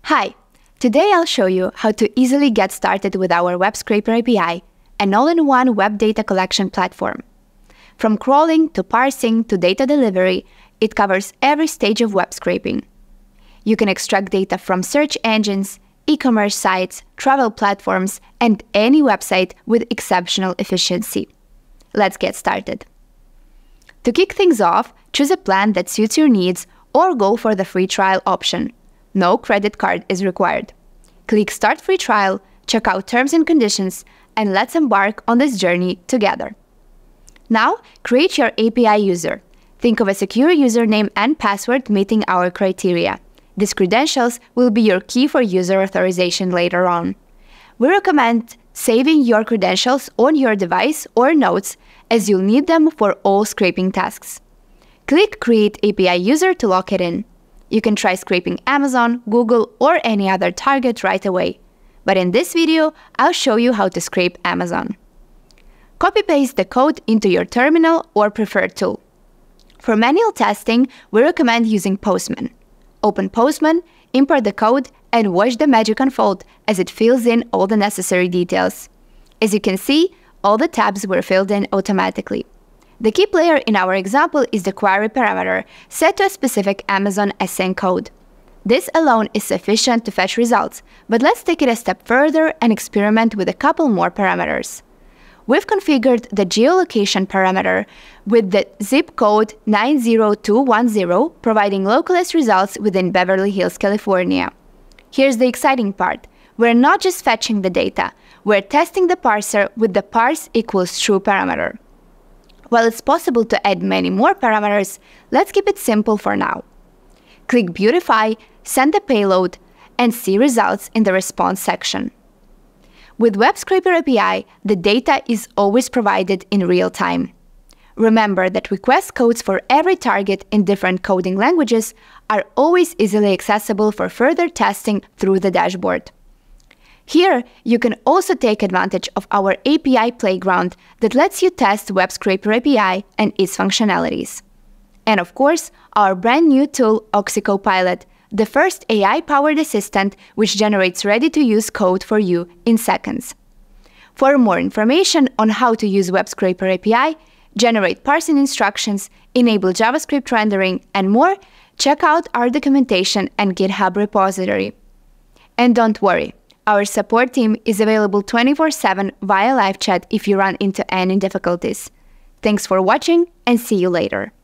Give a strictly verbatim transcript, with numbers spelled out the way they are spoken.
Hi! Today I'll show you how to easily get started with our Web Scraper A P I, an all-in-one web data collection platform. From crawling to parsing to data delivery, it covers every stage of web scraping. You can extract data from search engines, e-commerce sites, travel platforms, and any website with exceptional efficiency. Let's get started. To kick things off, choose a plan that suits your needs or go for the free trial option. No credit card is required. Click Start Free Trial, check out terms and conditions, and let's embark on this journey together. Now, create your A P I user. Think of a secure username and password meeting our criteria. These credentials will be your key for user authorization later on. We recommend saving your credentials on your device or notes, as you'll need them for all scraping tasks. Click Create A P I User to lock it in. You can try scraping Amazon, Google, or any other target right away. But in this video, I'll show you how to scrape Amazon. Copy-paste the code into your terminal or preferred tool. For manual testing, we recommend using Postman. Open Postman, import the code, and watch the magic unfold as it fills in all the necessary details. As you can see, all the tabs were filled in automatically. The key player in our example is the query parameter set to a specific Amazon S N code. This alone is sufficient to fetch results, but let's take it a step further and experiment with a couple more parameters. We've configured the geolocation parameter with the zip code nine zero two one zero, providing localist results within Beverly Hills, California. Here's the exciting part. We're not just fetching the data, we're testing the parser with the parse equals true parameter. While it's possible to add many more parameters, let's keep it simple for now. Click Beautify, send the payload, and see results in the response section. With Web Scraper A P I, the data is always provided in real time. Remember that request codes for every target in different coding languages are always easily accessible for further testing through the dashboard. Here, you can also take advantage of our A P I playground that lets you test Web Scraper A P I and its functionalities. And of course, our brand new tool, OxyCopilot, the first A I-powered assistant which generates ready-to-use code for you in seconds. For more information on how to use Web Scraper A P I, generate parsing instructions, enable JavaScript rendering, and more, check out our documentation and GitHub repository. And don't worry, our support team is available twenty-four seven via live chat if you run into any difficulties. Thanks for watching, and see you later.